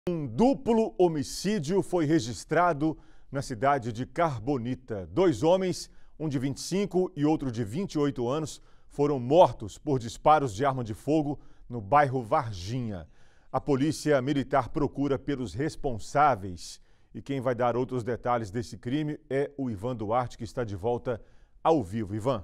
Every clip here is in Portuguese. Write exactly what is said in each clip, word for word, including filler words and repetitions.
Um duplo homicídio foi registrado na cidade de Carbonita. Dois homens, um de vinte e cinco e outro de vinte e oito anos, foram mortos por disparos de arma de fogo no bairro Varginha. A polícia militar procura pelos responsáveis. E quem vai dar outros detalhes desse crime é o Ivan Duarte, que está de volta ao vivo. Ivan.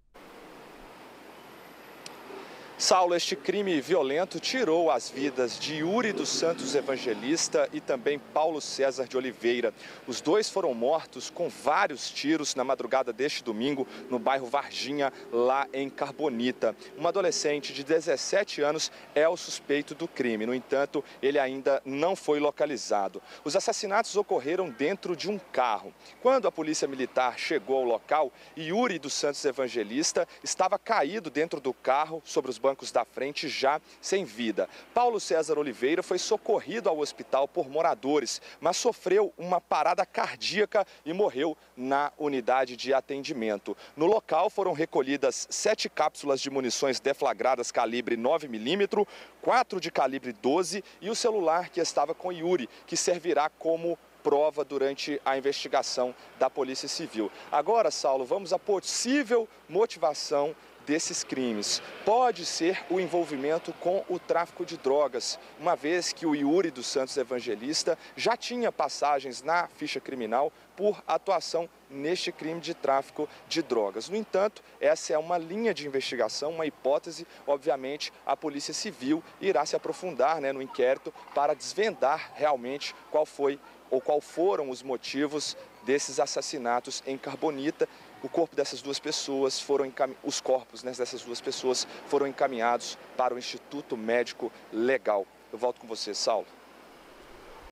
Saulo, este crime violento tirou as vidas de Yuri dos Santos Evangelista e também Paulo César de Oliveira. Os dois foram mortos com vários tiros na madrugada deste domingo no bairro Varginha, lá em Carbonita. Um adolescente de dezessete anos é o suspeito do crime. No entanto, ele ainda não foi localizado. Os assassinatos ocorreram dentro de um carro. Quando a polícia militar chegou ao local, Yuri dos Santos Evangelista estava caído dentro do carro sobre os bancos bancos da frente, já sem vida. Paulo César Oliveira foi socorrido ao hospital por moradores, mas sofreu uma parada cardíaca e morreu na unidade de atendimento. No local foram recolhidas sete cápsulas de munições deflagradas calibre nove milímetros, quatro de calibre doze e o celular que estava com Yuri, que servirá como prova durante a investigação da Polícia Civil. Agora, Saulo, vamos à possível motivação desses crimes. Pode ser o envolvimento com o tráfico de drogas, uma vez que o Yuri dos Santos Evangelista já tinha passagens na ficha criminal por atuação neste crime de tráfico de drogas. No entanto, essa é uma linha de investigação, uma hipótese. Obviamente, a Polícia Civil irá se aprofundar, né, no inquérito para desvendar realmente qual foi ou qual foram os motivos desses assassinatos em Carbonita. O corpo dessas duas pessoas foram encam... os corpos, né, dessas duas pessoas foram encaminhados para o Instituto Médico Legal. Eu volto com você, Saulo.